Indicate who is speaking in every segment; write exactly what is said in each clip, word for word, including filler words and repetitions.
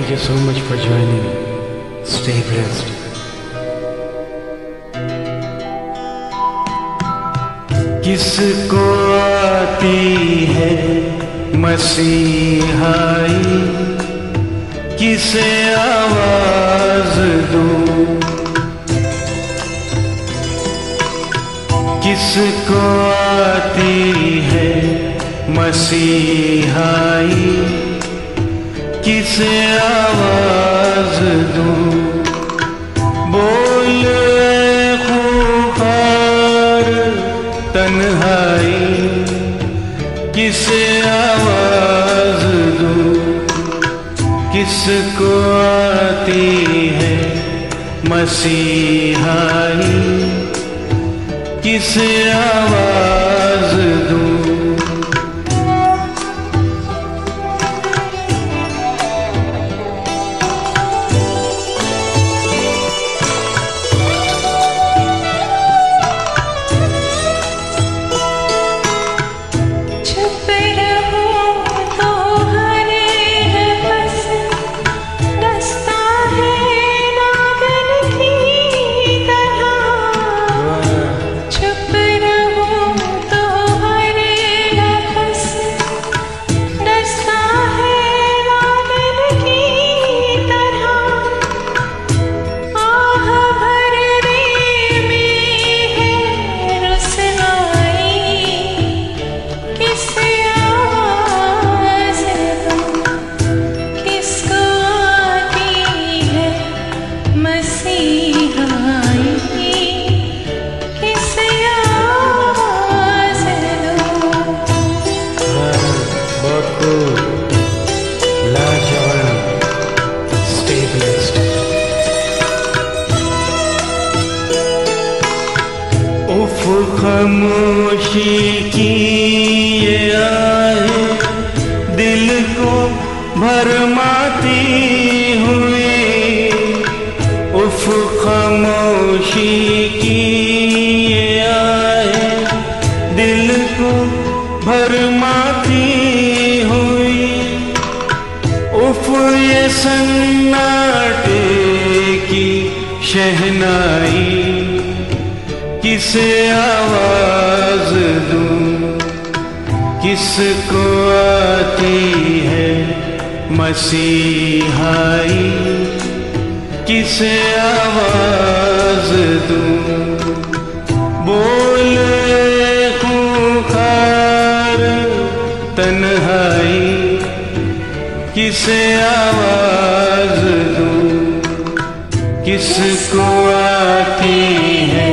Speaker 1: Thank you so much for joining. Stay blessed. किसको आती है मसीहाई, किसे आवाज दूं, किसको आती है मसीहाई, किसे आवाज दूं। बोल खूंखार तन्हाई, किसे आवाज दूं, किसको आती है मसीहाई, किसे आवाज दूं। खामोशी की ये आहे दिल को भरमाती हुई, उफ खामोशी की ये आहे दिल को भरमाती हुई, उफ ये सन्नाटे की शहनाई, किसे आवाज दूं, किसको आती है मसीहाई, किसे आवाज दूं। बोल खूंखार तन्हाई, किसे आवाज दूं, किसको आती है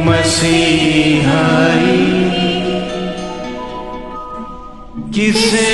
Speaker 1: मसीहाई, किसे